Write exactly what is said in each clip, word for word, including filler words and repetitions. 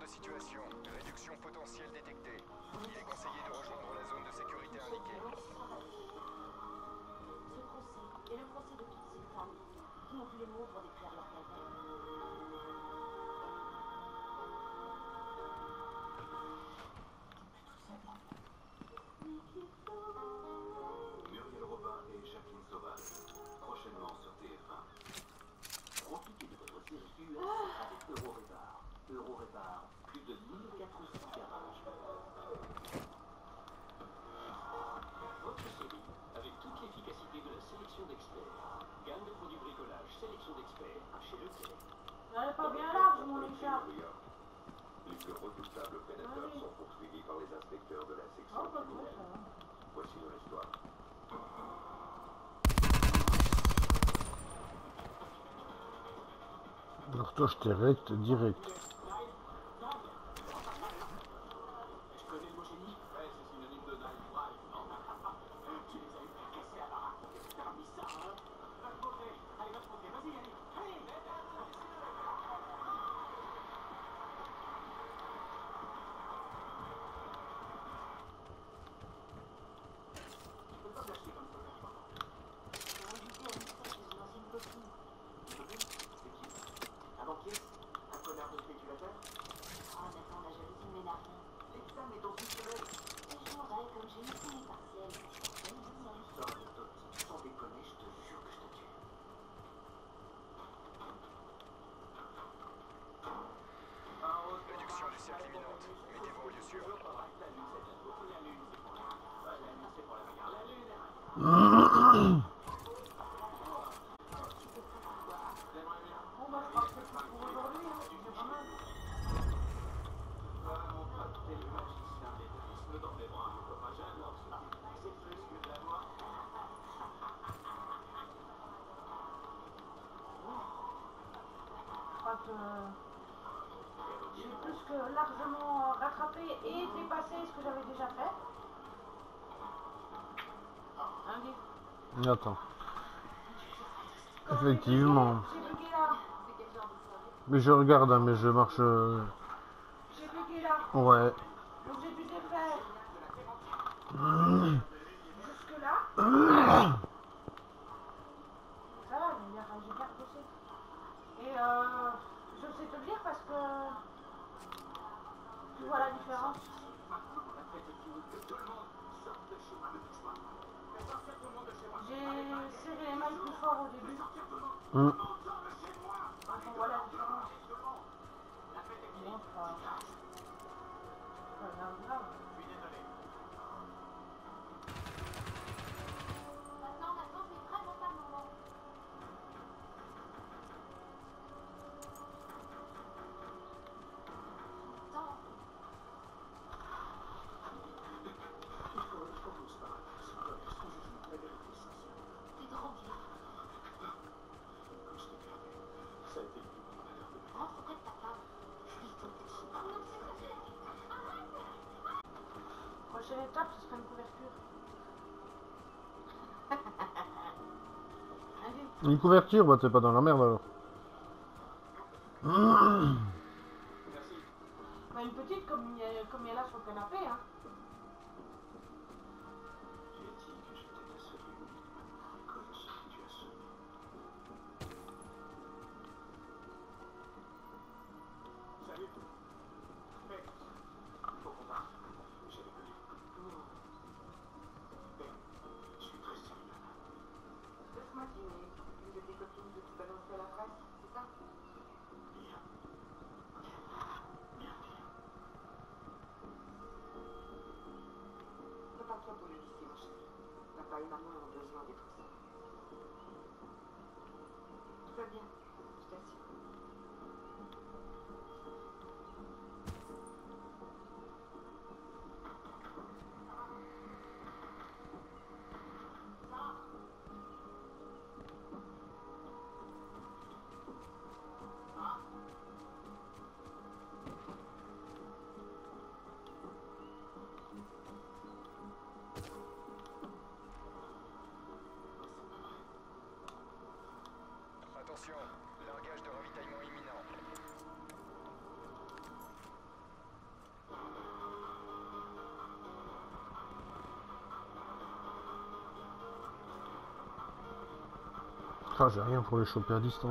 situation. Réduction potentielle détectée. Il est conseillé de rejoindre la zone de sécurité indiquée. Ce procès est le procès de toutes ces femmes qui n'ont plus les mots pour décrire leur calvaire. Muriel Robin et Jacqueline Sauvage, prochainement sur T F un. Profitez de votre série U S avec Eurorépar. Eurorépar, plus de mille quatre cents garages. Votre série, avec toute l'efficacité de la sélection d'experts. Gamme de produits bricolage, sélection d'experts, chez Leclerc. Elle est pas bien large, mon écharpe. Les plus redoutables prédateurs sont poursuivis par les inspecteurs de la section Oh, pas criminelle. ça va. Voici leur histoire. Alors toi je t'ai rect direct. Tu connais le mot génie? Ouais, c'est synonyme de Night Drive, non? Tu les as eu cassés à baraque. T'as mis ça, hein? Va te montrer. Allez, va te montrer. Vas-y, allez. Allez, tu peux pas me lâcher comme ça. J'ai invité à l'histoire chez une ancienne copine. C'est qui? Un banquier? Un connard de spéculateur? Oh, maintenant, la jalousie m'énerve. L'examen est dans une semaine. Et je mourrai comme j'ai eu tous mes partiels. Même si ça reste. Sors de tot. Sans déconner, je te jure que je te tue. Réduction du cercle imminente. Mettez-vous en lieu sûr. La lune, c'est pour la lune. La lune, c'est pour la bagarre. La lune. Bon, bah, je crois que c'est tout pour aujourd'hui. Hein. C'est pas mal. Ah, mon pote, t'es le magicien des tourismes dans mes bras. Enfin, j'adore ce type. C'est plus que de la noix. Je crois que j'ai plus que largement rattrapé et dépassé ce que j'avais déjà fait. Hein, Guy? Attends. Effectivement. J'ai bugué là. Mais je regarde, hein, mais je marche. euh, J'ai bugué là. Ouais. Donc j'ai dû défaire jusque là. Ça va, j'ai bien, j'ai bien bossé. Et euh, je sais te le dire parce que tu vois la différence. J'ai serré les mailles plus fort au début. Hum. Donc on voit la différence. Bon, c'est pas, c'est pas grave, grave. Maintenant, maintenant, c'est vraiment pas le moment. Attends. T'es trop bien. Ça a été le plus grand malheur de ma vie. Rentre auprès de ta femme. Non, c'est ça, c'est Prochaine étape, ce sera une couverture. Allez, Une couverture, bah t'es pas dans la merde alors. bah, une petite comme il y a, comme il y a là sur le canapé. Hein. J'ai dit que j'étais désolé à cause de ce que tu as subi. Salut. Mec, il faut qu'on parte. J'ai déconné. Ben, je suis très sérieux. Laisse-moi dîner. Une de tes copines veut tout balancer à la presse, c'est ça? Bien. Bien dit. Prépare-toi pour le lycée, mon chéri. Papa et maman ont besoin d'être ça. Tout va bien, je t'assure. Attention, largage de ravitaillement imminent. Ah, j'ai rien pour les choper à distance.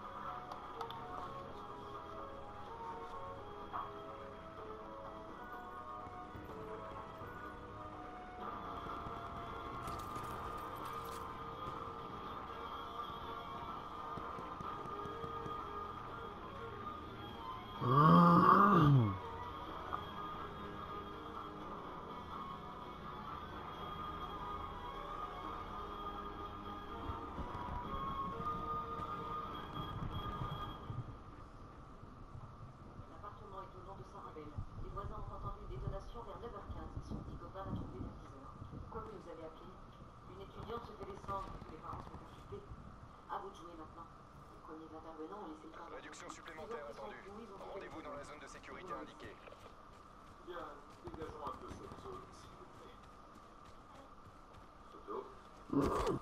L'appartement est au nom de Sarabelle. Les voisins ont entendu une détonation vers neuf heures quinze. Son petit copain l'a trouvé vers dix heures. Pourquoi vous nous avez appelé? Une étudiante se fait descendre. Les parents sont assistés. À vous de jouer maintenant. Les premiers intervenants ont laissé le camp. Réduction supplémentaire attendue. Rendez-vous dans la zone de sécurité indiquée. Bien, dégageons un peu cette zone, s'il vous plaît. Photo.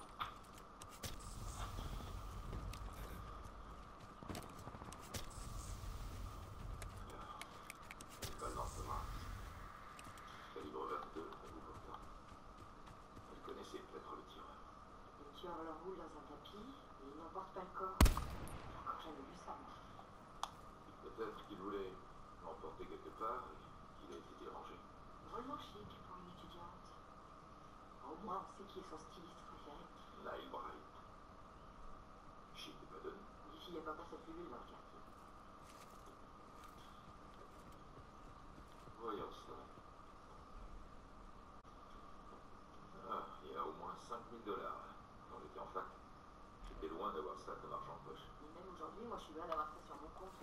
École d'enseignement. Calibre vingt-deux, à vous pourtant. Vous connaissez peut-être le tireur. Le tueur leur roule dans un tapis et il n'emporte pas le corps. J'ai encore jamais vu ça, moi. Peut-être qu'il voulait l'emporter quelque part et qu'il a été dérangé. Vraiment chic pour une étudiante. Au moins, on sait qui est son styliste préféré. Nile Bright. Chic et pas donné. Les filles n'aiment pas sa pilule dans le quartier. Voyons ça. Ah, il y a au moins cinq mille dollars. Quand j'étais en fac, j'étais loin d'avoir ça comme argent de poche. Et même aujourd'hui, moi, je suis loin d'avoir ça sur mon compte.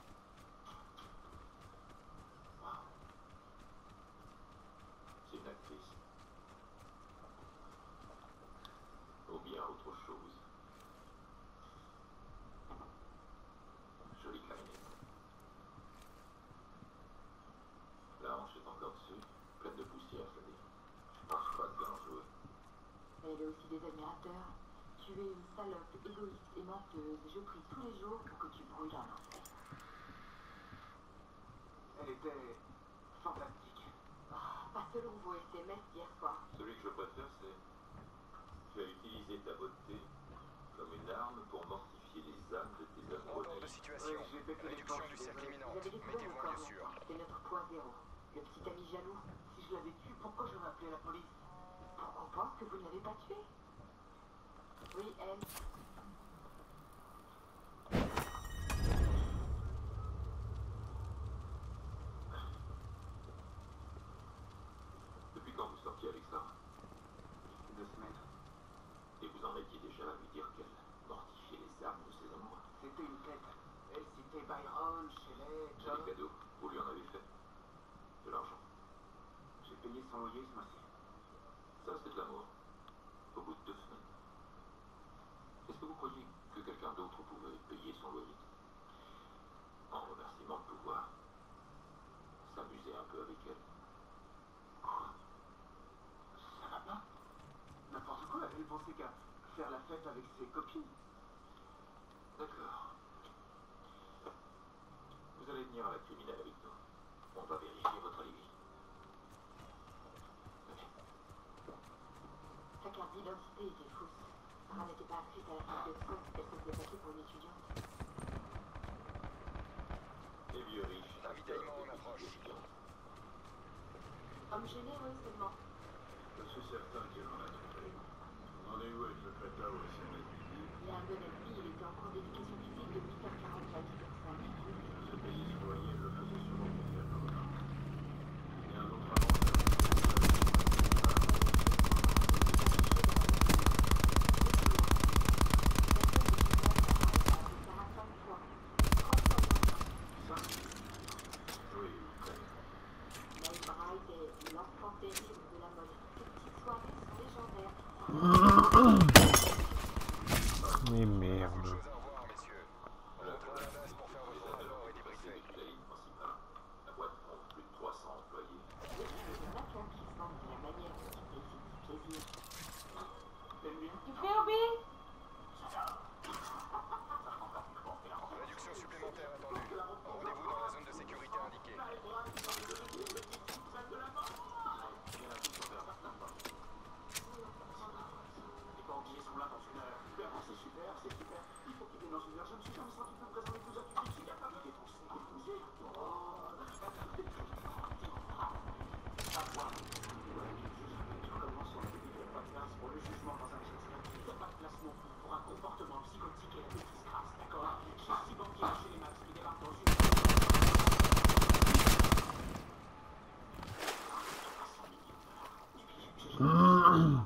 Wow. C'est une actrice. Ou bien autre chose. Jolie clarinette. La hanche est encore dessus, pleine de poussière, ça dit. Je pense pas bien en jouer. Elle a aussi des admirateurs. Tu es une salope égoïste et menteuse. Je prie tous les jours pour que tu brûles en enfer. Elle était fantastique. Ah, pas selon vos S M S d'hier soir. Celui que je préfère, c'est tu as utilisé ta beauté comme une arme pour mortifier les âmes de tes Rapport de amoureux. situation. Réduction du cercle imminente. Vous avez découvert Mettez-vous mon en corps lieu sûr. maintenant. C'est notre point zéro. Le petit ami jaloux. Si je l'avais tué, pourquoi j'aurais appelé la police? Pour qu'on pense que vous ne l'avez pas tué. Oui, elle. Depuis quand vous sortiez avec ça? Deux semaines. Et vous en étiez déjà à lui dire qu'elle mortifiait les âmes de ses amoureux. C'était une tête. Elle citait Byron, Shelley, Des John. cadeaux, vous lui en avez fait? De l'argent. J'ai payé son loyer ce mois-ci. Ça, c'est de l'amour. Au bout de deux semaines. Est-ce que vous croyez que quelqu'un d'autre pouvait payer son loyer? En remerciement de pouvoir s'amuser un peu avec elle. Quoi? Ça va pas? N'importe quoi. Elle pensait qu'à faire la fête avec ses copines. D'accord. Vous allez venir à la criminelle avec nous. On va vérifier votre alibi. Sa carte d'identité était fausse. Sarah n'était pas inscrite à la fiche de faux. Elle se faisait passer pour une étudiante. Les vieux riches. Ravitaillement en approche. Homme gêné, oui, seulement. Je suis certain qu'elle en a trouvé. On en est où avec le Fata au S M S midi? Il y a un bon ami, il était en cours d'éducation physique de huit heures quarante à dix heures cinq. Ce pays son loyer le faisait sûrement plaisir comme un. Et un autre amant. Oui, très bien. Nile Bright est l'enfant terrible de la mode. Ces petites soirées sont légendaires. Mais merde. Chose à revoir, messieurs. c'est super, c'est super. Il faut qu'il vienne dans une heure. Je me suis jamais senti plus présent les plus occupés. Il a pas vu défoncer, défoncer. Oh, à voir. Voilà, le juge commence sur la début de pas de place pour le jugement dans un geste. Il n'y a pas de place non plus pour un comportement psychotique et la maîtrise grasse, d'accord? J'ai six banquiers chez les Max qui débarquent dans une heure. Mmh.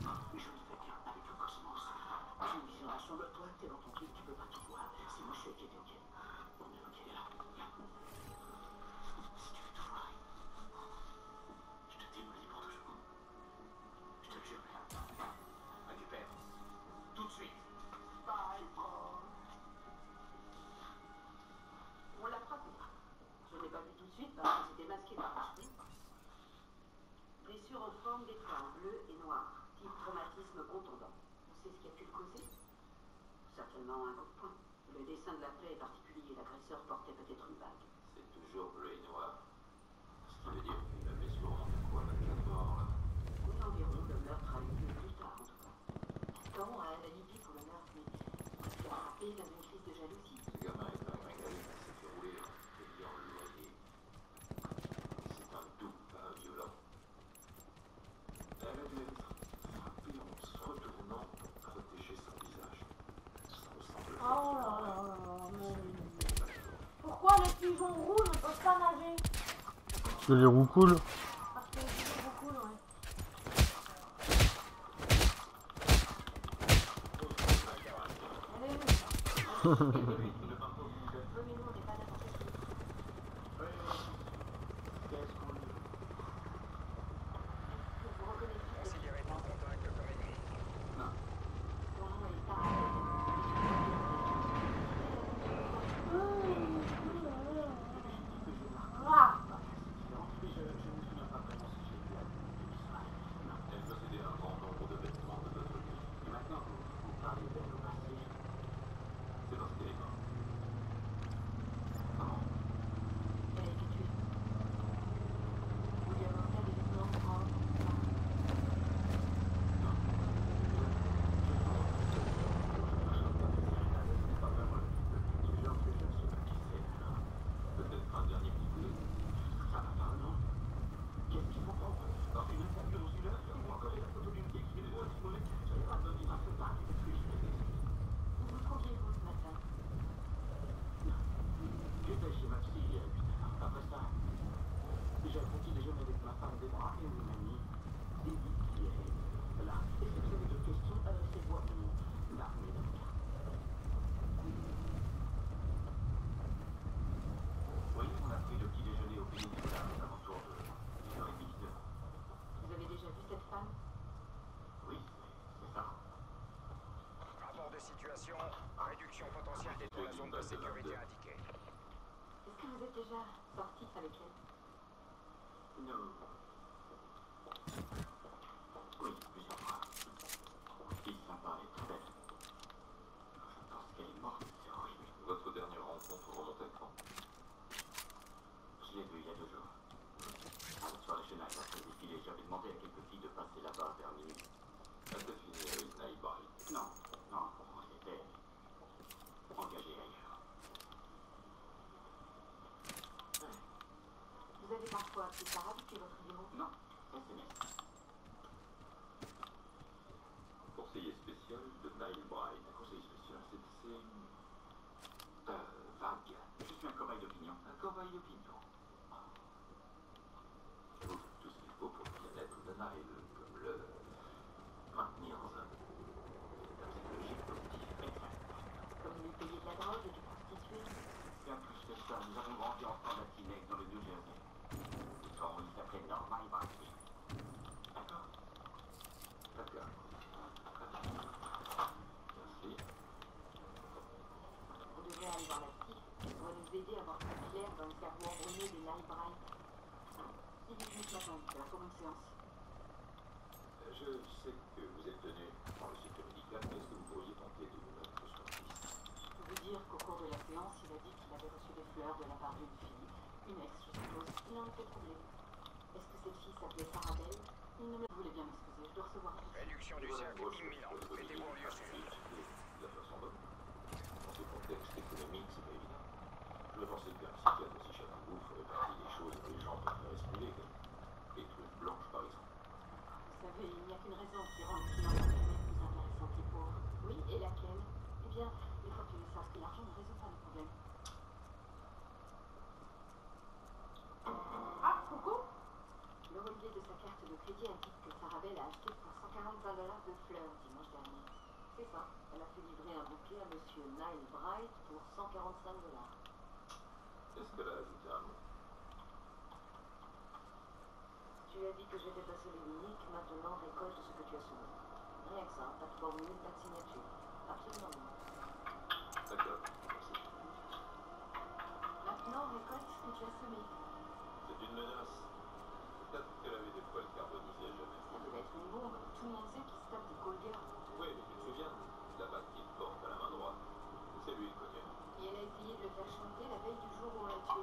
Blessure en forme d'étoile bleue et noire, type traumatisme contondant. On sait ce qui a pu le causer? Certainement un coup de poing. Le dessin de la plaie est particulier, l'agresseur portait peut-être une bague. C'est toujours bleu et noir. Ce qui veut dire que la blessure en fait quoi, vingt-quatre heures? Oui, environ. Le meurtre a eu lieu plus tard, en tout cas. Tom a un alibi pour le meurtre, mais il a frappé dans une crise de jalousie. Ce gamin est un régalé, il s'est fait rouler, et bien le loyer. C'est un doux, pas un violent. Elle a dû être frappée en se retournant pour protéger son visage. Ça me semble Oh là là là là, mais... Pourquoi les pigeons roux ne peuvent pas nager? Parce que les roues coulent. Parce que les pigeons roux coulent, ouais. Allez, Considérez tout contact comme ennemi. ah, Elle possédait un grand nombre de vêtements de notre vie. Et maintenant, vous, vous parlez d'elle au passé. C'est parce qu'elle est morte. Comment? Elle a été tuée. William Mortel est mort en... Peut-être un dernier petit coup. Ça va pas, non? Qu'est-ce qu'il faut prendre? Dans une interview dans une heure, ou encore la photo d'une fille qui est loin de mouler. J'avais pas donné ma faute à ce que je faisais. Où vous trouviez-vous ce matin? J'étais chez ma psy hier, putain. Après ça, j'ai un petit déjeuner avec ma femme Déborah et une amie, Debbie, qui est là. Et si vous avez d'autres questions, c'est voir mon armée d'avocats. Oui, on a pris le petit déjeuner au Péninsula aux alentours de dix heures trente, dix heures. Vous avez déjà vu cette femme? Oui, c'est ça. Rapport de situation, réduction potentielle des de la zone de sécurité indiquée. Est-ce que vous êtes déjà sorti avec elle? Non. Oui, plusieurs fois. Fille sympa et très belle. Je pense qu'elle est morte, c'est horrible. Votre dernière rencontre remonte à quand? Je l'ai vue il y a deux jours. À la soirée chez Nike, après le défilé, j'avais demandé à quelques filles de passer là-bas vers minuit. Elle s'est finie avec Nike Bright. Non, non, on s'était engagé ailleurs. Vous avez parfois appelé Sarah depuis votre bureau? Non, S M S. Conseiller spécial de Nile Bright. Conseiller spécial, c'est... c'est... Euh, vague. Je suis un cobaye d'opinion. Un cobaye d'opinion. Vous faites tout ce qu'il faut pour le bien-être de Nile, comme le... maintenir dans un... état psychologique positif. Exact. Comme lui payer de la drogue et du prostituer? Bien plus que ça, nous avons grandi ensemble à Teaneck, dans le New Jersey. Quand il s'appelait Norma Ibrahim. D'accord? D'accord. Merci. Vous devez aller voir la psy. Elle doit nous aider à voir plus clair dans le cerveau embrumé des Nile Bright. Il est juste matin, pour une séance. Je sais que vous êtes tenu par le secret médical, mais est-ce que vous pourriez tenter de vous mettre sur piste? Je peux vous dire qu'au cours de la séance, il a dit qu'il avait reçu des fleurs de la part d'une fille, une ex, je suppose. Il en était troublé. Est-ce que cette fille s'appelait Sarah Bell? Il ne me voulait bien m'excuser, je dois recevoir tout. Réduction du cercle imminente. Mettez-vous en lieu suivi. bien. Il faut que tu saches que l'argent ne résout pas le problème. Ah, coucou. Le relevé de sa carte de crédit indique que Sarah Bell a acheté pour cent quarante-cinq dollars de fleurs dimanche dernier. C'est ça. Elle a fait livrer un bouquet à monsieur Nile Bright pour cent quarante-cinq dollars. Est-ce qu'elle a ajouté un mot? Tu as dit que j'étais ta seule et unique, maintenant récolte ce que tu as soumis. Rien que ça, pas de formule, pas de signature. Absolument rien. D'accord, merci. Maintenant récolte ce que tu as semé. C'est une menace. Peut-être qu'elle avait des poils carbonisés à jamais. Ça devait être une bombe. Tout le monde sait qu'il se tape des colgats. Oui, mais tu te souviens de la batte qu'il porte à la main droite. C'est lui le cogneur. Et elle a essayé de le faire chanter la veille du jour où on l'a tué.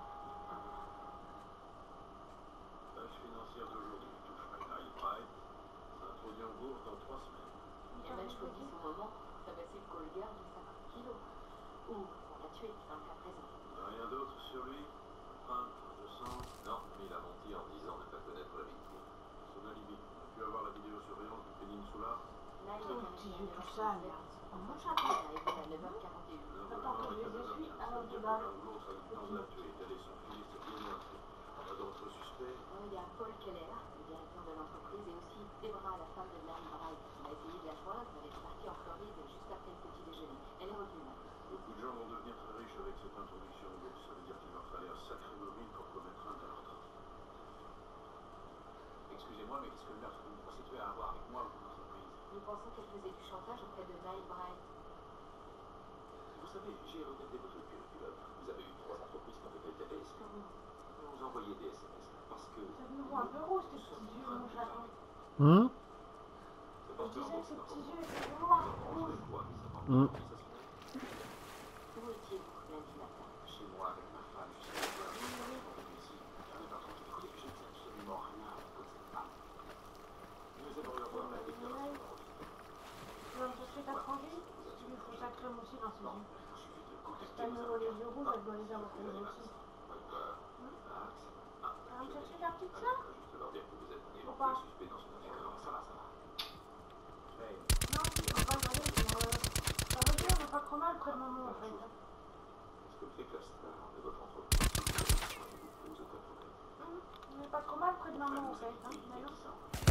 Page financière d'aujourd'hui touche à Nile Bright. Ça introduit en bourse dans trois semaines. Et elle a choisi son moment pour tabasser le colgard de cinquante kilos. Ou on l'a tué, dans le cas présent. Rien d'autre sur lui? Empreinte, de sang? Non, mais il a menti en disant ne pas connaître la victime. Son alibi. On a pu avoir la vidéosurveillance du Peninsula. Là, il Oh, est petit un jeu tout sale. Mon chapeau est arrivé à neuf heures quarante et un. Le Attends que je les essuie avant de balle. l'autre habitant de la tuer est allé son fils bien montré. On a d'autres suspects. Il y a Paul Keller, le directeur de l'entreprise, et aussi Debra, la femme de Nile Bright. On a essayé de la joindre, elle est partie en Floride juste après le petit déjeuner. Elle est revenue là. Beaucoup de gens vont devenir très riches avec cette introduction en bourse. Ça veut dire qu'il leur fallait un sacré mobile pour commettre un tel ordre. Excusez-moi, mais qu'est-ce que le meurtre d'une prostituée a à voir avec moi ou mon entreprise? Nous pensons qu'elle faisait du chantage auprès de Nile Bright. Vous savez, j'ai regardé votre curriculum. Vous avez eu trois entreprises qui ont été qualifiées. Est-ce que vous vous envoyez des S M S? Parce que... Ça me voit un peu rouge, tes petits yeux, mon chaton. Hum C'est Je parce que disais en que ces bourse, petits yeux étaient noirs, rouges. quoi, mais ça prend Hum. ça se fait. Où étiez-vous lundi matin? Chez moi, avec ma femme, je suis allé voir ici. J'avais pas tranquille. Écoutez, je ne sais absolument rien à propos de cette femme. Nous aimerions voir la déclaration de revenus. Tu vas me chercher ta frangine? Tu lui fous ta crème aussi dans ses Non, yeux. il suffit de Si contacter t'as vos mis les avocats. yeux rouges, elle doit les avoir rouges aussi. Walter, Max, ah, Tu vas me je chercher vais- ta petite Allez, sœur? je vais juste leur dire que vous êtes un Pourquoi? éventuel suspect dans une affaire. Ça va, ça va. Hey, Non, on va pas y aller, mais euh, ça va bien, on est pas trop mal près de maman en fait. est-ce que le fait que la star de votre entreprise vous pose aucun problème? Hum, On est pas trop mal près de maman en fait, hein, Oui, mais non. ça.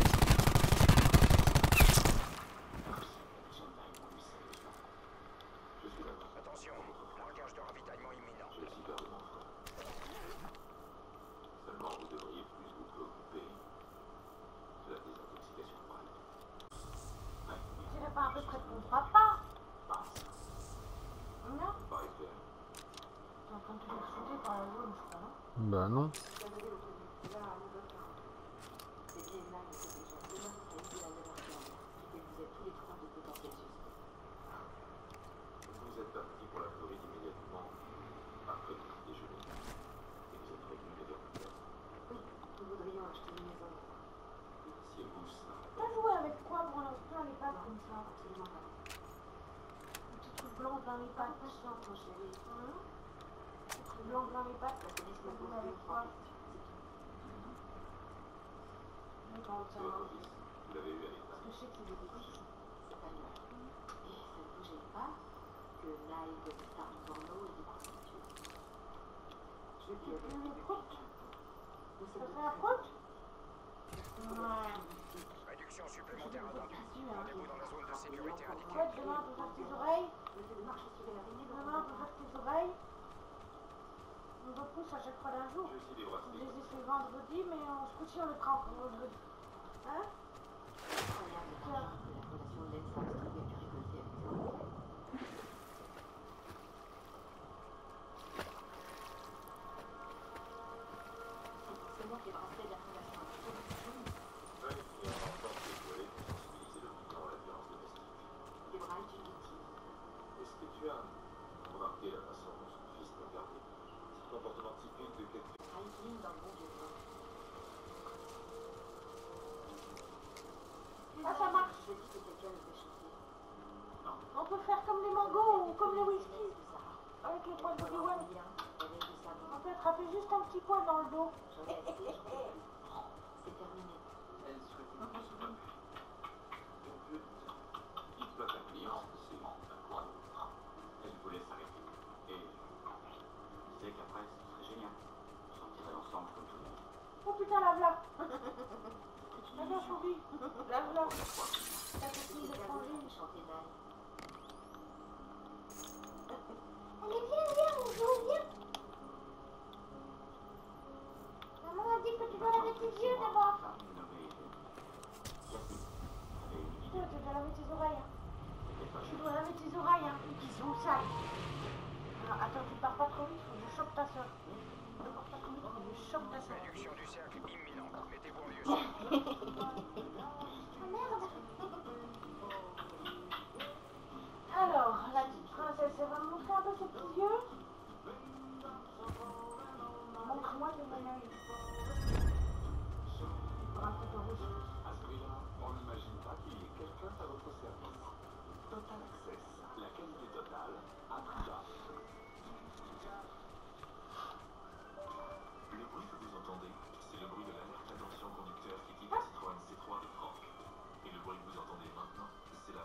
Je suis d'accord. Attention, braquage de ravitaillement imminent. J'ai aussi peur de mon frère. Seulement, vous devriez plus vous préoccuper de la désintoxication de Bright. Tu dirais pas un peu près de ton papa? Non? Pareil clair. T'es en train de te faire shooter par la zone, je crois, non? Bah non. Tu as donné au début, là à neuf heures quarante. C'est bien là, il était déjà demain, ça a été à neuf heures quarante. Et vous êtes tous les trois de potentiels suspects. Vous êtes parti pour la Floride immédiatement après le petit déjeuner. Et vous êtes revenu les heures plus tard. Oui, nous voudrions acheter une maison. C'est vous ça. T'as joué avec quoi pour l'instant les pattes comme ça? Absolument pas. Un petit truc blanc dans les Pas pattes. de patience, mon chéri. Hum? Un petit truc blanc dans les pattes. La police m'a T'as posé joué avec une quoi? fois question, c'est tout. Mais quand C'est ça votre fils. Vous l'avez eu à l'état. Parce que je sais qu'il est des cochons. C'est pas grave. Et ça ne vous gêne pas que Nile de star porno et des prostituées. Je Tu dis fais une croûte? Nous Ça sommes fait un croûte? Ouais. Réduction supplémentaire attendue. Dessus, hein. Rendez-vous dans la zone de sécurité indiquée. Ouais, demain, on peut faire tes oreilles. Le fait de marcher sur la ligne de Demain, on peut faire tes oreilles. On repousse à chaque fois d'un jour. J'ai aussi des Je bracelets. les ai fait vendredi, mais on, ce coup-ci, on les fera encore vendredi. Hein? incroyable de la fondation Lens Armstrong a pu récolter avec ses enfants. C'est seulement que les bracelets de la fondation Armstrong sont jaunes. Vérifiez en enfant que vous allez sensibiliser le client à la violence domestique. Des bras est une victime. Est-ce que tu as remarqué la façon dont son fils t'a regardé? C'est le comportement typique de quelqu'un. Hiking dans le bon vieux temps. Ah, ça marche. Je dis que quelqu'un nous fait chanter. On peut faire comme les mangos ou comme les C'est whisky. de Sarah. Avec les poils de Voilà, Rowan. bien. Avec du savon. On peut attraper juste un petit poil dans le dos. J'en ai assez, j'en peux plus. C'est terminé. Elle souhaite une personne. Un but. Il doit un client, c'est un quoi?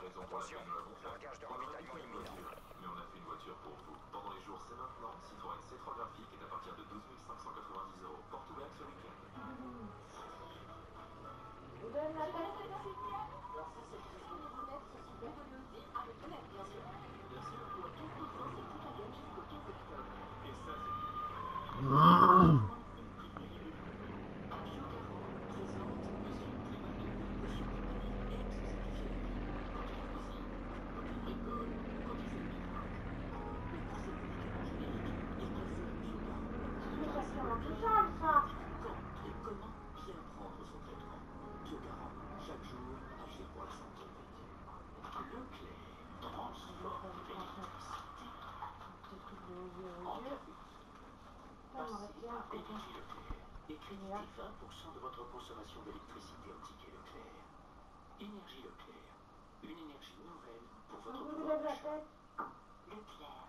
raison pour Attention, laquelle nous l'avons fait. largage de On aurait dû ravitaillement faire une imminent. voiture, mais on a fait une voiture pour vous. Pendant les jours, c'est maintenant. Citroën C trois graphique est à partir de douze mille cinq cent quatre-vingt-dix euros. Porte ouverte ce week-end. Vous donnez la tête? Alors ça, c'est très bien. Vous mettre ce super aussi avec le net, bien sûr. Bien sûr. Ou à quinze pour cent sur toute la gamme jusqu'au quinze octobre. Et ça, c'est du Mais ça se rend tout seul, ça. Quand et comment bien prendre son traitement. Biogarant, chaque jour, agir pour la santé. Leclerc transforme l'électricité Petit truc de yeux en aux yeux. café. Ça m'aurait Passez bien à fait. Énergie Leclerc et créditez vingt pour cent de votre consommation d'électricité au ticket Leclerc. Énergie Leclerc, une énergie nouvelle pour votre Vous pouvoir lève la d'achat. tête. Leclerc.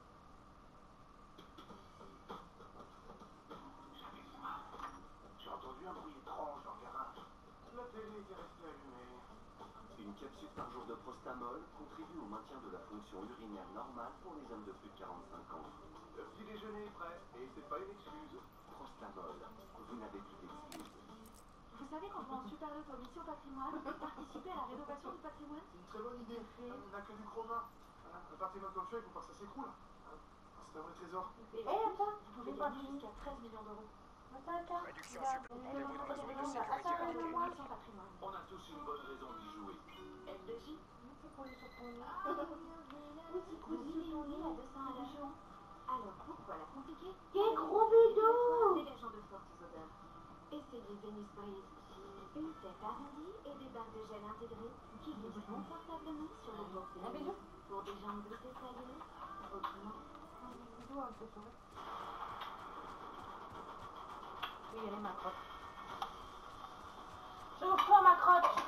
J'ai entendu un bruit étrange dans le garage. La télé était restée allumée. Une capsule par jour de Prostamol contribue au maintien de la fonction urinaire normale pour les hommes de plus de quarante-cinq ans. Le petit déjeuner est prêt et c'est pas une excuse. Prostamol, vous n'avez plus d'excuses. Vous savez qu'on prend un super lot au Mission Patrimoine pour participer à la rénovation du patrimoine? C'est une très bonne idée. On n'a que du chroma. Voilà. Un patrimoine comme ça, il faut pas que ça s'écroule. Hein. C'est un vrai trésor. Et Eh, attends, vous pouvez j'ai pas gagner fini. jusqu'à treize millions d'euros. Attends, attends. Réduction Regarde, supplémentaire on dans est la zone de dans- sécurité Attends, indiquée. regarde-moi. Mission Patrimoine. On a tous une bonne raison d'y jouer. L deux J. C'est collé sur ton nez. Oui, c'est cousine sur l'île à deux cents à la jour. Alors, pourquoi la compliquer? Quel gros bidon! Dégageant de fortes odeurs. Essayez Venus Breeze. Une tête arrondie et des barres de gel intégrées qui glissent confortablement sur le bord de la Un bisou. pour des jambes douces et taillées. Autrement, Bisous un peu sauvé. Oui, elle est ma crotte. Je vous prends ma crotte.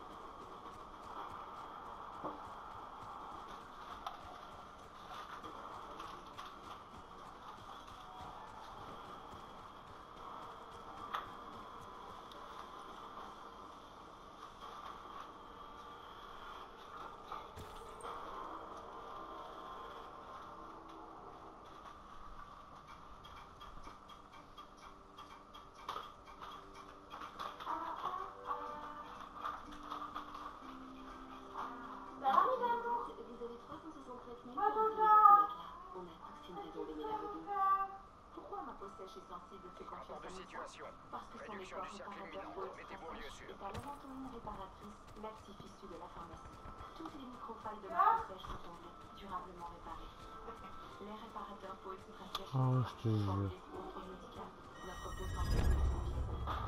Ça va, mes amours? vous avez trois cent soixante-treize mille Moi, pour tout utiliser ça. ce bac-là. On a tous une raison d'aimer la revue. Pourquoi ma peau sèche et sensible fait Rapport confiance de à mon situation. corps? Parce que son Réduction effort du cercle réparateur imminent. peau extra Mettez-vous en lieu sèche sûr. est à l'avant-tourne réparatrice Laxif issue de la pharmacie. Toutes les microfailles de Ah. la peau sèche sont comblées, durablement réparées. Les réparateurs peau extra sèche Oh, je te jure. formulés sous contrôle médical. Notre peau semble plus confiance.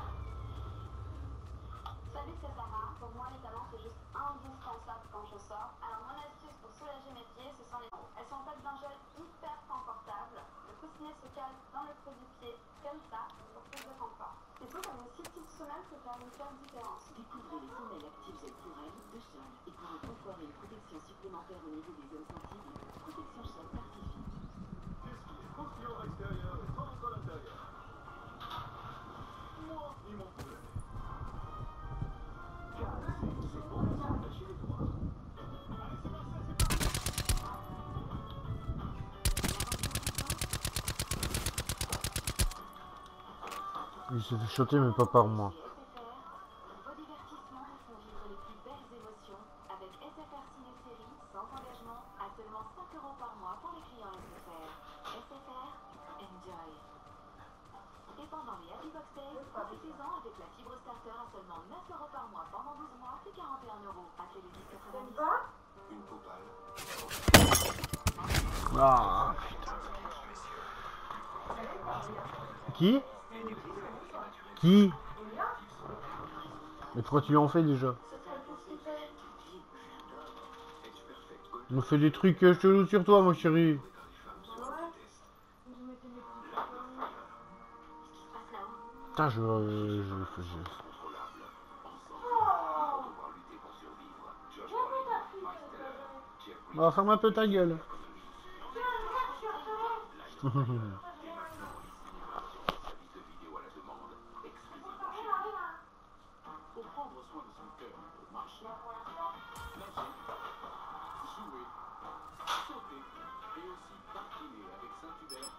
Salut, c'est Sarah. Pour moi, les talons, c'est juste indispensable quand je sors. Alors, mon astuce pour soulager mes pieds, ce sont les... Elles sont faites d'un gel hyper confortable. Le coussinet se cale dans le creux du pied, comme ça, pour plus de confort. C'est tout comme une si petite semelle peut faire une claire différence. Découvrez les semelles actives gel pour elle de Sol et pour un confort et une protection supplémentaire au niveau des zones sensibles, protection Sol Certifié. Qu'est-ce qui est croustillant à l'extérieur et tendre à l'intérieur? Moi, ils m'ont tout donné. C'est bon, lâchez les doigts. Allez, c'est parti, c'est parti. Il s'est fait choter, mais pas par moi. Chez S F R, vos divertissements vous font vivre les plus belles émotions avec S F R Ciné Série sans engagement à seulement cinq euros par mois pour les clients S F R. S F R, enjoy. Et pendant les Happy Box Days, profitez-en avec la fibre starter à seulement neuf euros par mois pendant douze mois, puis quarante et un euros. Appelez le dix T'aimes quatre-vingt-dix. pas? Une copale. Ah, qui? Qui? Mais pourquoi tu lui en fais déjà? Il me fait des trucs euh, chelous sur toi, mon chéri. Putain, je... euh, je, je... Bah, ferme un peu ta gueule. Pour prendre soin de son cœur au marché, Nazim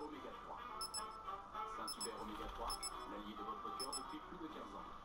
Oméga trois. Saint-Hubert Oméga trois, l'allié de votre cœur depuis plus de quinze ans.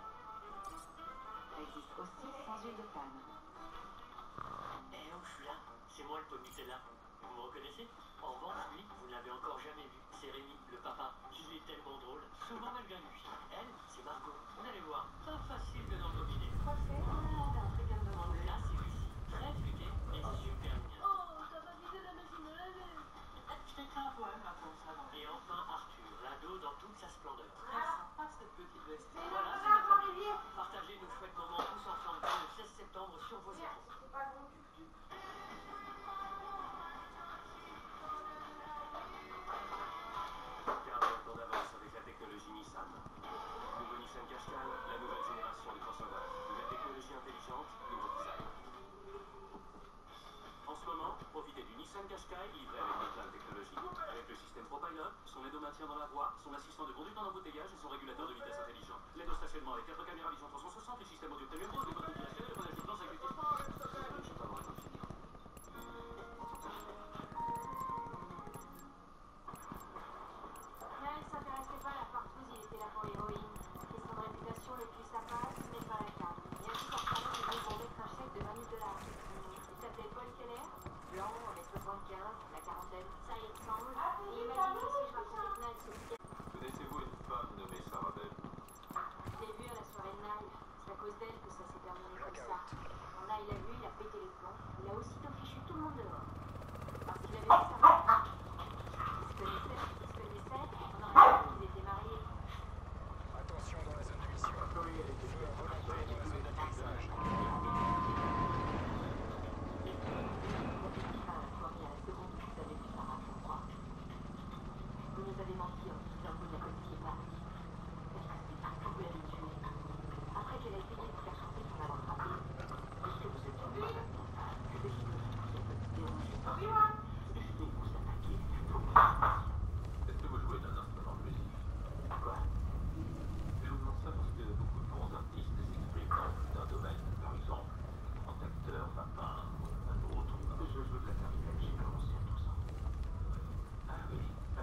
Ça existe aussi sans huile de palme. Eh oh, je suis là. C'est moi le pot de Nutella. Vous me reconnaissez? En revanche, lui, vous ne l'avez encore jamais vu. C'est Rémi, le papa. Il est tellement drôle. Souvent malgré lui. Elle, c'est Margot. Vous allez voir. Pas facile de l'en dominer. Français, ah, t'as un truc à me demander. Là, c'est Lucie. Très fluquée et super mignonne. Oh, ça va vider la machine de laver. Je t'écris un poème là comme ça. Et enfin, Arthur, l'ado dans toute sa splendeur. Très sympa cette petite bestie. Voilà, c'est notre ami. Partagez nos chouettes moments tous ensemble le seize septembre sur vos écrans. C'est pas bon tuk-tuk. Gardez un temps d'avance avec la technologie Nissan. Nouveau Nissan Qashqai, la nouvelle génération de crossover. Nouvelle technologie intelligente, nouveau design. En ce moment, profitez du Nissan Qashqai livré avec des plein de technologies. Avec le système ProPilot, son aide au maintien dans la voie, son assistant de conduite en embouteillage et son régulateur de vitesse intelligent. L'aide au stationnement avec quatre caméras vision trois cent soixante, les systèmes audio Premium Pro, des modes modulation et le phonage de plan cinq huit. Je vais pas avoir le temps de finir. Là, il s'intéressait pas à la partouze, il était là pour l'héroïne. Question de réputation, le cul ça passe, mais pas la carte. Et ainsi, par travail, il veut qu'on mette un chèque de vingt mille dollars. Il s'appelait Paul Keller, blanc, avec soixante-quinze, la quarantaine, ça y ressemble. Et il m'a dit que si je racontais que Nile, c'est le week-end. Connaissez-vous une femme nommée Sarah Bell? Je l'ai vu à la soirée de Nile. C'est à cause d'elle que ça s'est terminé comme ça. Quand Nile l'a vu, il a pété les plombs. Il a aussitôt fichu tout le monde dehors. Parce qu'il avait vu sa femme. Ils se connaissaient, ils se connaissaient, on aurait cru qu'ils étaient mariés. Attention dans la zone de mission. Feu involontaire dans la zone d'atterrissage. Ah, promis à la seconde où vous avez vu Sarah, je crois. Vous nous avez menti en disant que vous ne la connaissiez pas. Est-ce que c'est parce que vous l'avez tuée? Après qu'elle a essayé de vous faire chanter pour l'avoir frappée, est-ce que vous êtes tombé en même temps? Que décidez-vous de vous déranger? Décidez-vous de vous attaquer? Est-ce que vous jouez d'un instrument de musique? Quoi? Je vous demande ça parce que beaucoup de bons artistes s'expriment dans plus d'un domaine. Par exemple, en acteur, un peintre, un autre. Je joue de la clarinette, j'ai commencé à douze ans. Ah oui.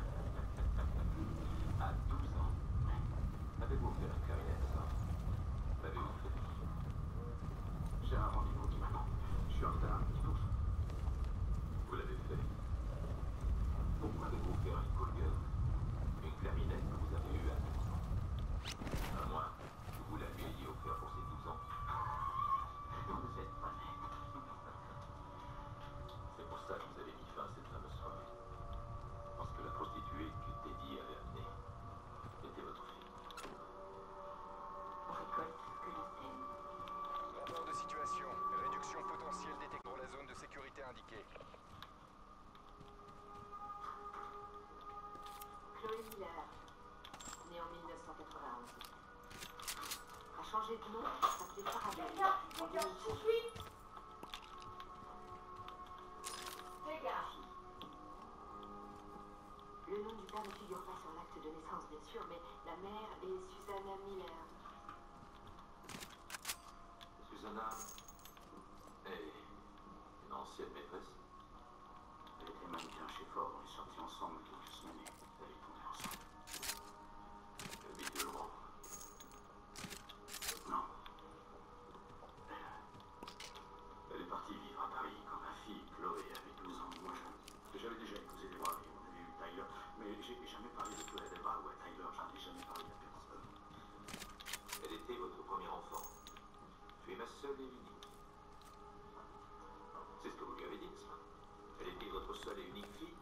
À douze ans. Avez-vous fait la clarinette, ça? L'avez-vous fait? J'ai un rendez-vous qui m'attend. Je suis en retard. Il faut que je- Vous l'avez fait. Pourquoi avez-vous fait un Colgan? Une clarinette que vous avez eue à douze ans. À moins que vous l'aviez offert pour ses douze ans. Vous êtes pas net. C'est pour ça que vous avez mis fin à cette fameuse soirée. Parce que la prostituée que Teddy avait amenée était votre fille. On récolte ce que l'on sème. Rapport de situation. Réduction potentielle détectée pour la zone de sécurité indiquée. Chloé Miller, née en mille neuf cent quatre-vingt-onze, a changé de nom, s'appelait Sarah Bell, en deux mille six. Le nom du père ne figure pas sur l'acte de naissance, bien sûr, mais la mère est Susanna Miller. Susanna est une ancienne maîtresse. Elle était mannequin chez Ford. On est sortis ensemble quelques semaines et elle est tombée enceinte. Elle vit de loin. Non. Elle, elle est partie vivre à Paris quand ma fille Chloé avait douze ans. Moi, je- j'avais déjà épousé des bras et on avait eu Tyler. Mais j'ai jamais parlé de Chloé Delbras ou à Tyler. J'en ai jamais parlé à personne. Elle était votre premier enfant. Tu es ma seule et unique. C'est ce que vous lui avez dit, n'est-ce pas? Elle était votre seule et unique fille.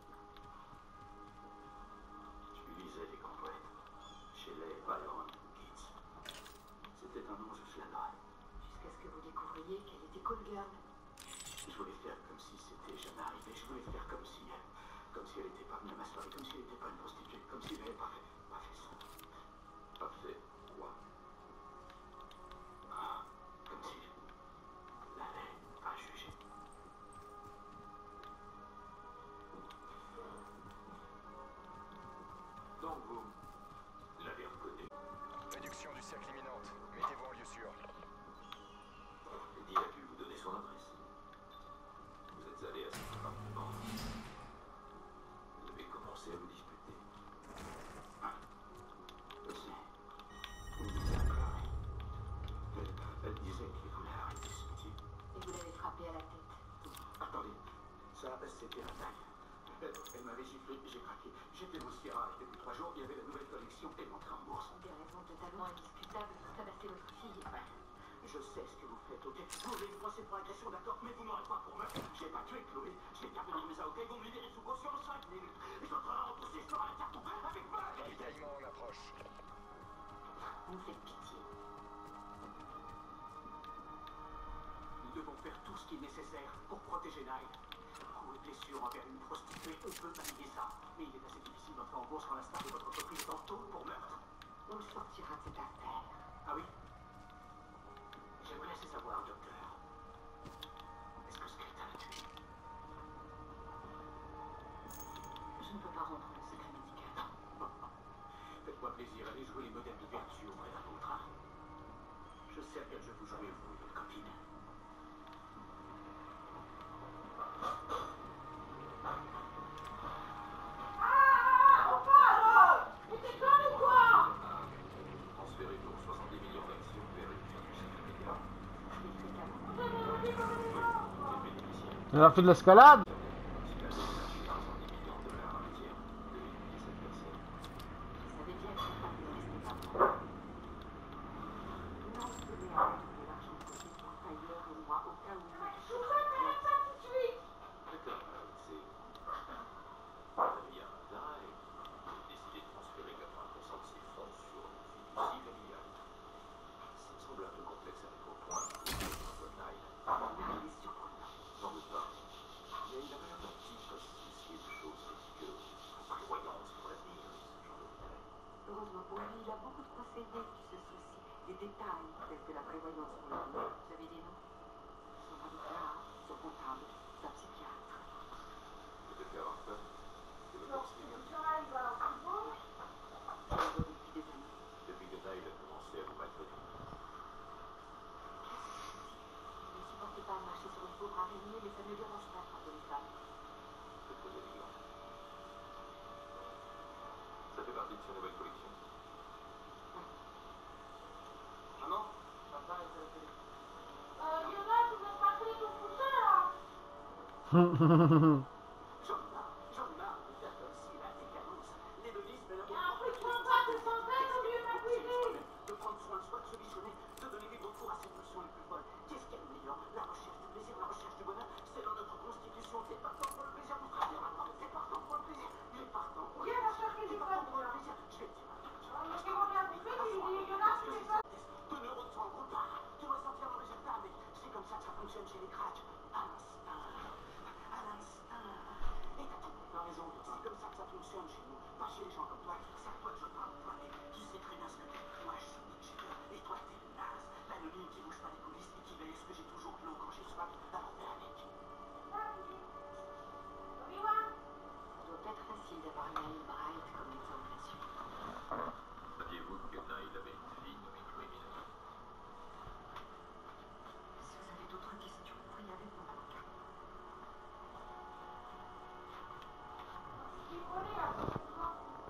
Je lui lisais les grands poètes. Shelley, Byron, Keats. C'était un ange, je l'adorais. Jusqu'à ce que vous découvriez qu'elle était call girl. Je voulais faire comme si c'était jamais arrivé. Je voulais faire comme si elle, comme si elle n'était pas venue à ma soirée, comme si elle n'était pas une prostituée, comme si elle n'avait pas fait, pas fait ça. Pas fait quoi? Ah, comme si elle n'avait pas jugé. Donc vous l'avez reconnu. Réduction du cercle imminente. Mettez-vous en lieu sûr. Eddie a pu vous donner son adresse. C'était la taille. Elle, elle m'avait giflé, j'ai craqué. J'étais au Sierra et depuis trois jours, il y avait la nouvelle collection et l'entrée en bourse. Des raisons totalement indiscutables pour tabasser votre fille. Ouais. Je sais ce que vous faites, ok? Vous voulez me procès pour agression, d'accord? Mais vous m'aurez pas pour meurtre. J'ai pas tué Chloé. J'ai intervenu mes avocats, ils vont me libérer sous caution en cinq minutes. Ils sont en train de repousser sur un carton avec moi. Ravitaillement en approche. Vous me faites pitié. Nous devons faire tout ce qui est nécessaire pour protéger Nile. Coups et blessures envers une prostituée, on peut balayer ça. Mais il est assez difficile d'entrer en bourse quand la star de votre entreprise est en tôle pour meurtre. On le sortira de cette affaire. Ah oui? J'aimerais assez savoir, docteur. Est-ce que Skeleton l'a tué? Je ne peux pas rendre le secret médical. Faites-moi plaisir, allez jouer les modèles de vertu auprès d'un autre. Hein? Je sais à quel jeu vous jouez, vous et votre copine. Transférez donc soixante-dix millions d'actions vers une fiduciaire immédiate. Elle a fait de l'escalade. Heureusement pour lui, il a beaucoup de conseillers qui se soucient des détails tels que la prévoyance pour l'avenir. Vous avez des noms? Son avocat, son comptable, sa psychiatre. Je vais faire un peu. C'est le Donc, boss si qui tu seras, il va en prison. Je le vois depuis des années. depuis que Nile a commencé à vous maltraiter. Je ne supporte pas de marcher sur une pauvre araignée, mais ça ne me dérange pas de frapper les femmes. C'est très élégant. Ça fait partie de sa nouvelle collection. Maman, papa est à la télé. Euh, Yoda, tu veux pas créer ton coucher, là? J'en ai marre, j'en ai marre de faire comme si la décadence, l'hédonisme et l'amour. Et après, tu vois pas, t'es sans tête au lieu de la cuisine. De prendre soin de soi, de se missionner, de donner libre cours à ses pulsions les plus folles. Qu'est-ce qu'il y a de meilleur? La recherche du plaisir, la recherche du bonheur, c'est dans notre constitution. T'es partant pour le plaisir, mon frère. T'es partant pour le plaisir. Il est partant pour le Viens, plaisir. la chercher du Il est code, partant pour le là. plaisir. Je vais te dire. Oh, mais c'est bon, bien bouffé, tu lui dis, Yoda, tu fais ça. Deux neurones sont en groupe. Tu dois sentir le résultat, mais c'est comme ça que ça fonctionne chez les cracks. À l'instinct. À l'instinct. Et t'as tout. T'as raison. C'est comme ça que ça fonctionne chez nous. Pas chez les gens comme toi. C'est à toi que je parle, toi. Tu sais très bien ce que t'es. Moi, je suis Nietzsche. Et toi, t'es naze. L'anonyme qui bouge pas les coulisses et qui veille à ce que j'ai toujours de l'eau quand j'ai soif. Alors fais avec. Obi-Wan. Ça doit pas être facile d'avoir Nile Bright comme exemple à suivre. Saviez-vous que Nile avait une fille nommée Chloé Miller? Si vous avez d'autres questions, vous pouvez y aller pour l'avocat. Tu connais, là, c'est tout.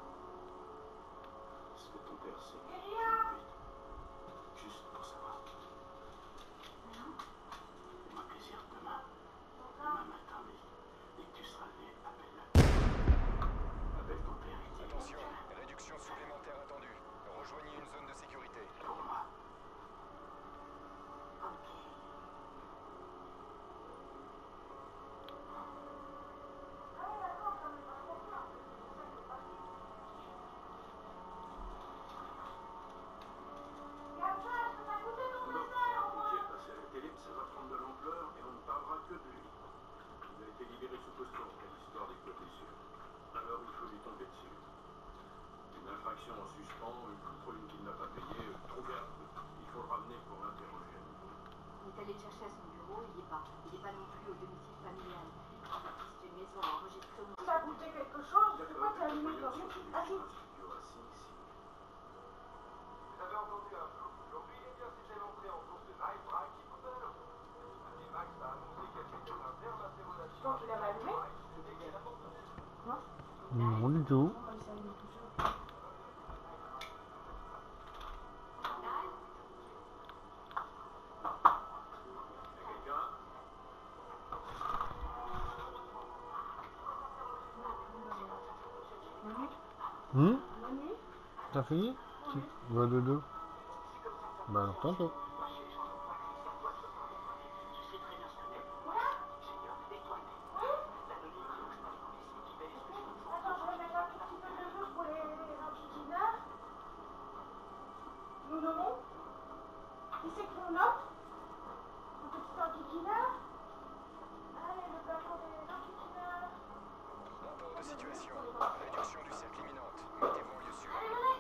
Est-ce que ton père sait? Myriam. Juste pour savoir. Non. Fais-moi plaisir demain. Demain matin, mais dès que tu seras levé, appelle-le. Appelle ton père et dis-lui. Attention, réduction supplémentaire attendue. Rejoignez une zone de sécurité. Pour moi. Ok. Regarde ça, je peux pas goûter ton Non, dessert, au moins. il est passé à la télé, ça va prendre de l'ampleur et on ne parlera que de lui. Il a été libéré sous caution après l'histoire des clés blessures. Alors il faut lui tomber dessus. Une infraction en suspens, une contrôle qu'il n'a pas payé, trouver un peu. Il faut le ramener pour l'interroger. On est allé le chercher à son bureau, il n'y est pas. Il n'est pas non plus au domicile familial. C'est une maison enregistrée. Tu as goûté quelque chose? Pourquoi tu as allumé ton riz? Assis. Vous avez entendu un flou. Aujourd'hui, eh bien, c'était l'entrée en course de Nile Bright qui coûte un euro. Max a annoncé qu'elle mettait un terme à ses relations. Donc, il avait allumé? Et qu'elle abandonnait. Non, du tout. Quelqu'un? Hum Bonne nuit. T'as fini? Oui. Va dodo. Bah alors tantôt. Attends, je vais mettre un tout petit peu de jus pour les antiquineurs. Nous nommons. Qui c'est que l'on note? Un petit antiquineur. Allez, le plafond des antiquineurs. Rapport de situation. Réduction du cercle imminente. Mettez-vous en lieu sûr. Allez, venez.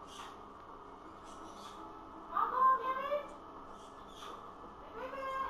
Maman, viens vite. Les bébés.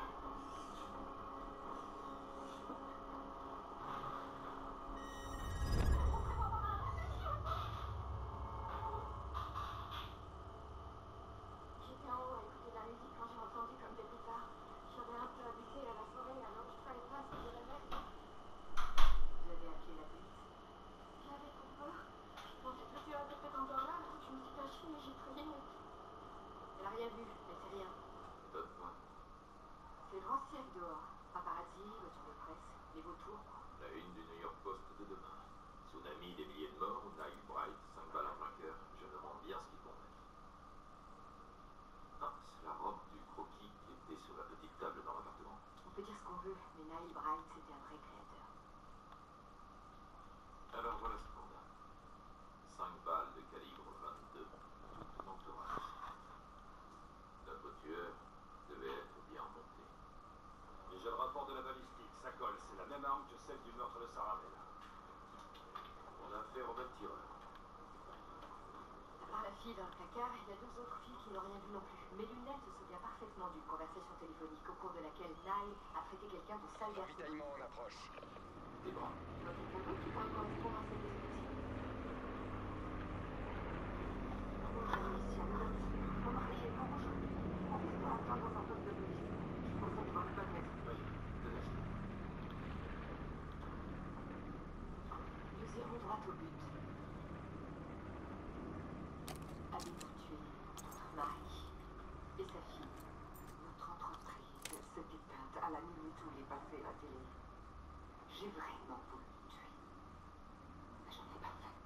J'étais en haut à écouter de la musique quand j'ai entendu comme des pétards. J'avais un peu habité à la forêt, alors je savais pas ce que je rêvais. Vous avez appelé la police? J'avais trop peur. Je pensais que tu avais fait encore là, alors je me suis cachée et j'ai crié. Elle a rien vu, mais c'est rien. Donne-moi. C'est le grand cirque dehors. Paparazzi, voiture de presse, les vautours, quoi. La une du New York Post de demain. Tsunami, des milliers de morts, Nile Bright, cinq balles en plein cœur. Je me demande bien ce qu'ils vont mettre. Ah, c'est la robe du croquis qui était sur la petite table dans l'appartement. On peut dire ce qu'on veut, mais Nile Bright, c'était un vrai créateur. Alors voilà ce qu'on a. cinq balles de calibre vingt-deux, toutes en thorax. La voiture devait être bien montée. Et j'ai le rapport de la balistique, ça colle, c'est la même arme que celle du meurtre de Sarah Bell. On a affaire au même tireur. À part la fille dans le placard, il y a deux autres filles qui n'ont rien vu non plus. Mais l'une d'elles se souvient parfaitement d'une conversation téléphonique au cours de laquelle Nile a traité quelqu'un de sale garçon. Ravitaillement en approche. Des bras. Tu vois quelqu'un d'autre qui pourrait correspondre à cette description? Rouge, ici, à droite. Remarquez, rouge. On fait pas attendre dans un poste de police. Je pense qu'on va pas mettre. Oui, tenez. Nous irons droit au but. Avez-vous tué notre mari et sa fille? Notre entreprise s'est éteinte à la minute où il est passé à la télé. J'ai vraiment voulu le tuer. Mais je ne l'ai pas fait.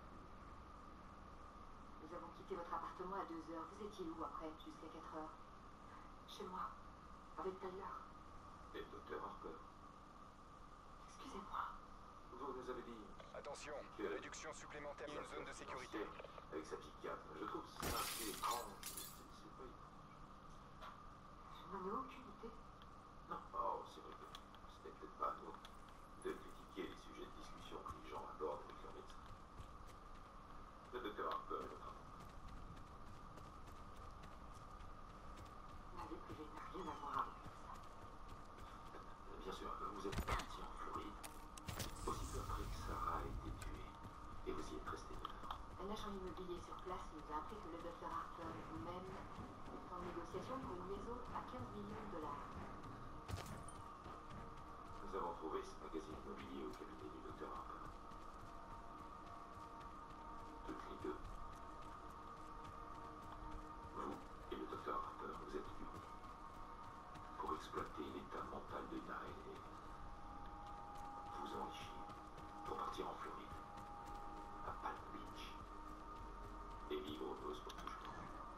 Nous avons quitté votre appartement à deux heures. Vous étiez où après, jusqu'à quatre heures? Chez moi, avec Tyler. Et le docteur Harper. Excusez-moi. Vous nous avez dit Attention, que... réduction supplémentaire d'une zone de sécurité. Avec sa psychiatre. Je trouve ça assez étrange. C'est c'est pas étrange. Je n'en ai aucune idée. Non. Oh, c'est vrai que ce n'est peut-être pas à nous de critiquer les sujets de discussion que les gens abordent avec leur médecin. Le docteur Harper est notre avocat. Ma vie privée n'a rien à voir avec ça. Bien sûr, vous êtes parti en Floride. Aussitôt après que Sarah a été tuée. Et vous y êtes resté neuf ans. Un agent immobilier sur place nous a appris que le docteur Harper lui-même est en négociation pour une maison à quinze millions de dollars. Nous avons trouvé ce magazine immobilier au cabinet du docteur Harper. Toutes les deux. Vous et le docteur Harper, vous êtes unis pour exploiter l'état mental de Nile et vous enrichir pour partir en Floride, à Palm Beach, et vivre heureuse pour toujours.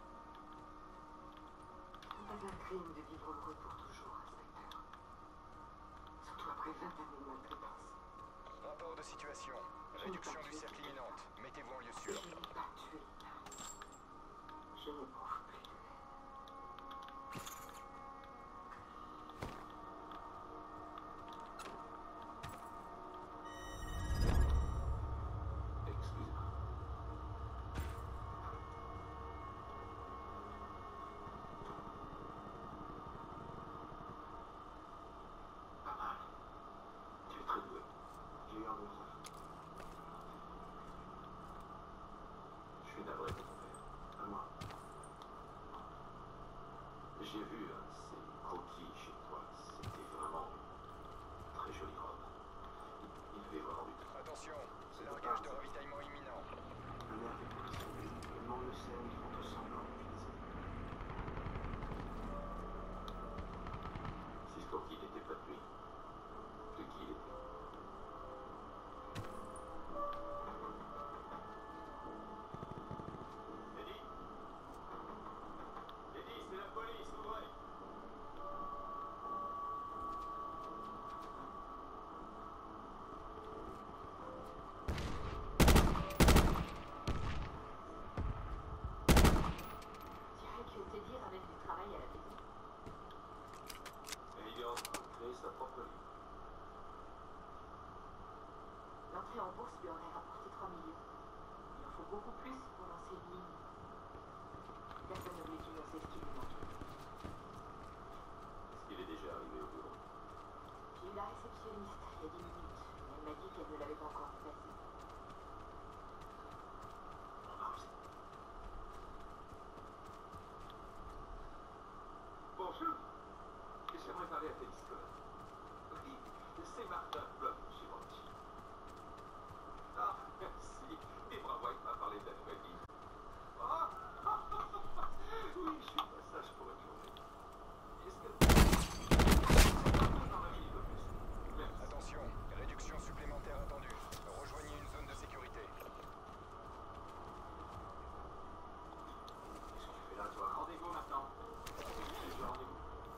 Ce n'est pas un crime de vivre heureux pour toujours, inspecteur. Surtout après vingt années de maltraitance. Rapport de situation. Réduction du cercle imminente. Mettez-vous en lieu sûr. Je n'ai pas tué. Je n'éprouve plus de haine. Excusez-moi. Pas mal. Tu es très doué. J'ai eu un bon sens. Je suis navré de ton père. À moi. J'ai vu un de ces croquis chez toi. C'était vraiment une très jolie robe. Il, il avait vraiment du talent. Attention, largage de ravitaillement imminent. Le nerf est coincé. Le monde le sait, ils font tout semblant depuis des années. Si ce croquis n'était pas de lui, de qui il était? l'entrée en bourse lui aurait rapporté trois millions. Il en faut beaucoup plus pour lancer une ligne. Personne ne voulait financer ce qui lui manquait. Est-ce qu'il est déjà arrivé au bureau? J'ai eu la réceptionniste il y a dix minutes. Elle m'a dit qu'elle ne l'avait pas encore placé. On va russer. Bonjour. J'aimerais parler à Félix Colin. Oui, c'est Martin Bloch chez Banchi. Ah, merci. Et bravo, il m'a parlé de la nouvelle vie. Ah, oui, je suis au passage pour une journée. Est-ce que... Merci. Attention, réduction supplémentaire attendue. Rejoignez une zone de sécurité. Qu'est-ce que tu fais là, toi? Rendez-vous maintenant. J'ai le rendez-vous.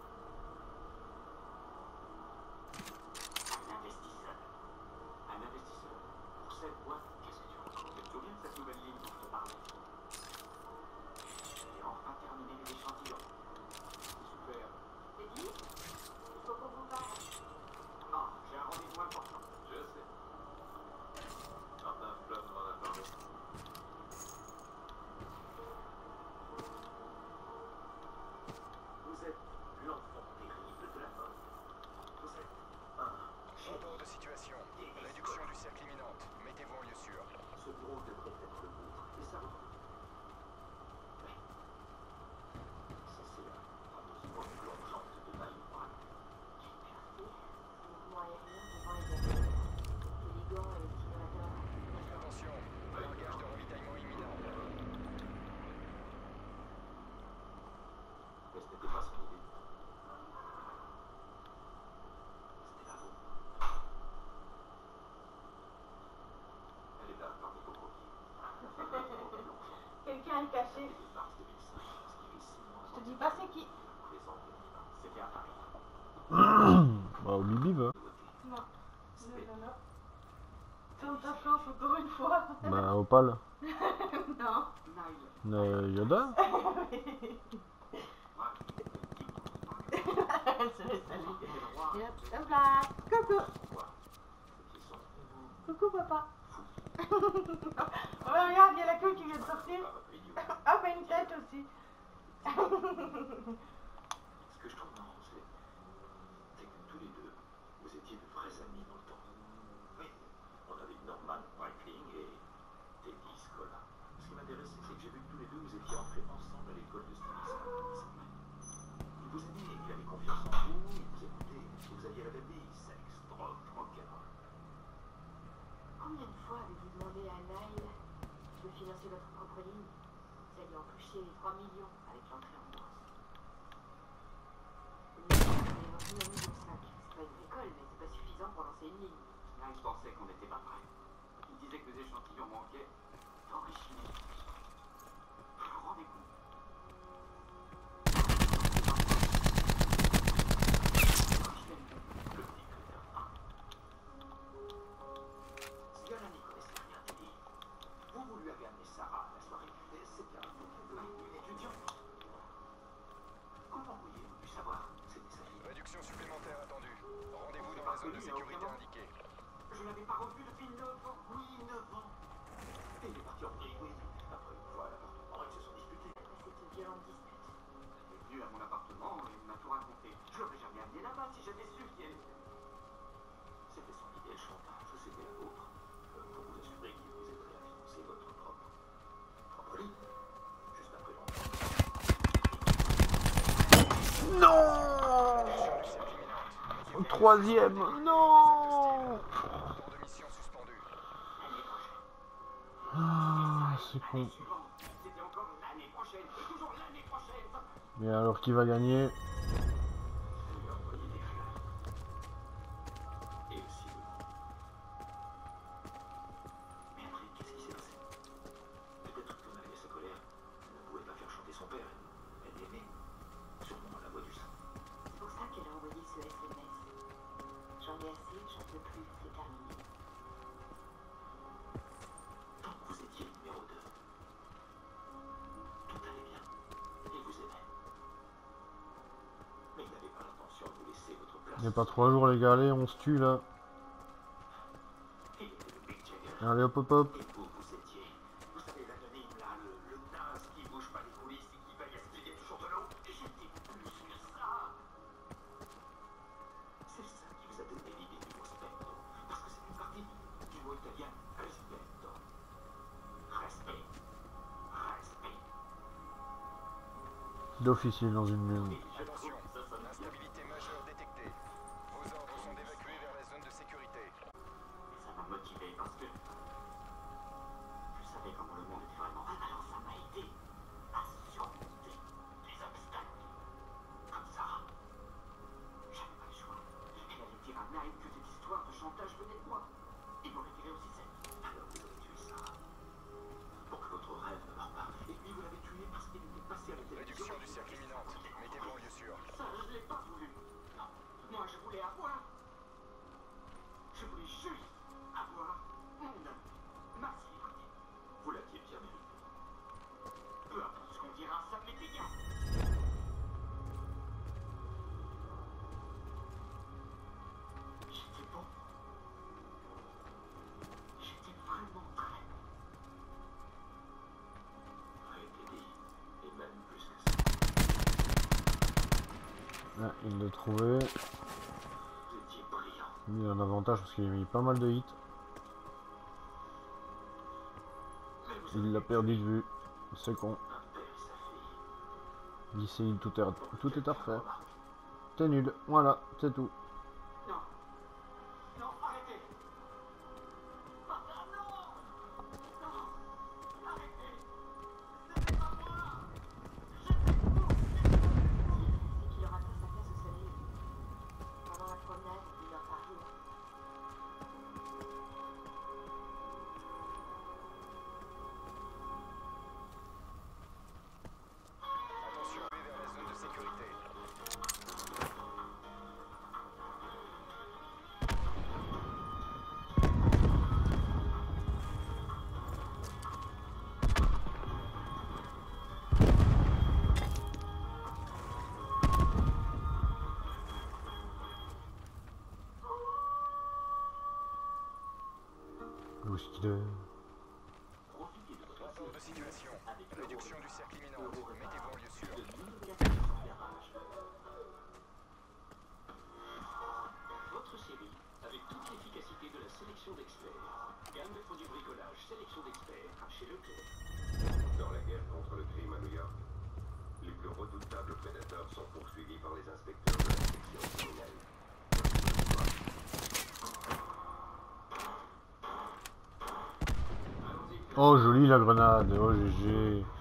Un investisseur. Un investisseur? Pour cette boîte? Qu'est-ce que tu racontes? Tu te souviens de cette nouvelle ligne dont je te parlais? J'ai enfin terminé les échantillons. C'est super. C'est dit? Il faut qu'on vous parle. Ah, j'ai un rendez-vous important. Je sais. Martin Bloch m'en a parlé. Vous êtes l'enfant terrible de la mode. Vous êtes un génie. Ordre de situation. Réduction du cercle imminente. Mettez-vous en lieu sûr. Ce bureau devrait être le vôtre. Et ça vous... Oui. Ça, c'est la fameuse bombe plongeante de Maïwan. Merci. Mouvement aérien devant les avions. Les gants et les stimulateurs. Attention, langage de ravitaillement imminent. Mais ce n'était pas son idée. C'était la vôtre. Elle est là, parmi vos copies. Quelqu'un est caché. C'était mars deux mille cinq. Ce qui fait six mois. Je te dis pas c'est qui. Présent deux mille vingt. C'était à Paris. Bah, au Bibi, va. Non. Non, non, non. Tente ta chance encore une fois. Bah, Opal. Non. Nile. Euh, Yoda. Elle se laisse aller. Et hop, hop là. Coucou. Coucou papa. Oh regarde, il y a la queue qui vient de sortir. Ah bah une tête aussi. Ce que je trouve marrant, c'est c'est que tous les deux, vous étiez de vrais amis dans le temps. Oui, on avait Norman Breitling et Teddy Scola. Ce qui m'intéressait, c'est que j'ai vu que tous les deux, vous étiez entrés ensemble à l'école de stylisme. C'est vrai. Il vous aimait, il avait confiance en vous, il vous écoutait. Vous aviez la même vie, sexe, drogue, rock'n'roll. Combien de fois avez-vous demandé à Nile de financer votre propre ligne? Vous alliez empocher les trois millions avec l'entrée en bourse. Vous avez vendu un million cinq. C'est pas une école, mais c'est pas suffisant pour lancer une ligne. Nile pensait qu'on n'était pas prêts. Il disait que nos échantillons manquaient d'enrichissement. Vous vous rendez compte? Le petit Critter un. Ce gars-là n'y connaissait rien des livres. Vous, vous lui avez amené Sarah à la soirée. Et c'était un une étudiante. Comment pourriez-vous pu savoir? C'était sa fille. Réduction supplémentaire attendue. Rendez-vous dans la zone de sécurité indiquée. Je ne l'avais pas revu depuis neuf ans. Oui, neuf ans. Et il est parti en vrille, oui. Après une fois à l'appartement, ils se sont disputés. Après cette violente dispute. Elle est venue à mon appartement et m'a tout raconté. Je l'aurais jamais amené là-bas si j'avais su qui elle était. C'était son idée de chantage, c'était la vôtre. Euh, pour vous assurer qu'il vous aiderait à financer votre propre, propre lit. Juste après l'enfant. Non. Réduction du cercle imminente. Mettez-vous en lieu sûr. Troisième. Non. Ordre de mission suspendu. L'année prochaine. Ah, c'est con. L'année suivante. C'était encore l'année prochaine. Et toujours l'année prochaine. Mais alors, qui va gagner? Elle lui a envoyé des fleurs. Et aussi de vous. Mais après, qu'est-ce qui s'est passé? Peut-être que malgré sa colère, elle ne pouvait pas faire chanter son père. Elle, elle l'aimait. Sûrement à la voix du sang. C'est pour ça qu'elle a envoyé ce S M S. J'en ai assez, j'en peux plus, c'est terminé. Tant que vous étiez numéro deux, tout allait bien. Il vous aimait. Mais il n'avait pas l'intention de vous laisser votre place. Il n'y a pas trois jours, les gars. Allez, on se tue là. Il était le Big Allez, hop, hop, hop. Et vous, vous étiez... Vous savez, l'anonyme, là, le, le naze qui bouge pas les coulisses et qui va y aspirer toujours de l'eau. J'étais plus que ça. C'est ça qui vous a donné l'idée du mot spectre. Parce que c'est une partie du mot italien rispetto. Respect. Respect. D'office, il est dans une maison. Attention, instabilité majeure détectée. Vos ordres sont d'évacuer vers la zone de sécurité. Et ça m'a motivé parce que je savais comment le monde était vraiment. Alors ça m'a aidé à surmonter les obstacles. Comme ça, j'avais pas le choix. Elle allait dire à Nine que cette histoire de chantage venait de moi. Il m'aurait tiré aussi sec. Alors vous avez tué ça. Pour que votre rêve ne meure pas. Et puis vous l'avez tué parce qu'il était passé à la télévision. Réduction du cercle imminente. Mettez-vous en lieu sûr. Ça, je l'ai pas voulu. Non, moi je voulais avoir. Je voulais juste avoir mon âme, ma célébrité. Vous l'aviez bien mérité. Peu importe ce qu'on dira, ça m'est égal. J'étais bon. J'étais vraiment très bon. Vrai Teddy, et même plus que ça. Ah, il l'a trouvé. Vous étiez brillant. Il a un avantage parce qu'il a mis pas mal de hits. Mais vous Il l'a perdu de vue. C'est con. un père et sa fille. D'ici, tout est, tout est à refaire. T'es nul. Voilà, c'est tout. Non. Non, arrêtez. Ah, non. Non. Arrêtez. C'était pas moi. J'étais fou. C'est qu'il leur a fait sa place au soleil. Pendant la promenade, il leur parlait. Attention, allez vers la zone de sécurité. Où est-ce qu'il est? Profitez de votre Rapport de situation. Réduction du cercle imminente. Mettez-vous en lieu sûr. de l'immédiatement sans garage. Votre série, avec toute l'efficacité de la sélection d'experts. Gamme de produits bricolage, sélection d'experts, chez Leclerc. Dans la guerre contre le crime à New York, les plus redoutables prédateurs sont poursuivis par les inspecteurs de la section criminelle. Oh, joli la grenade. Oh, G G.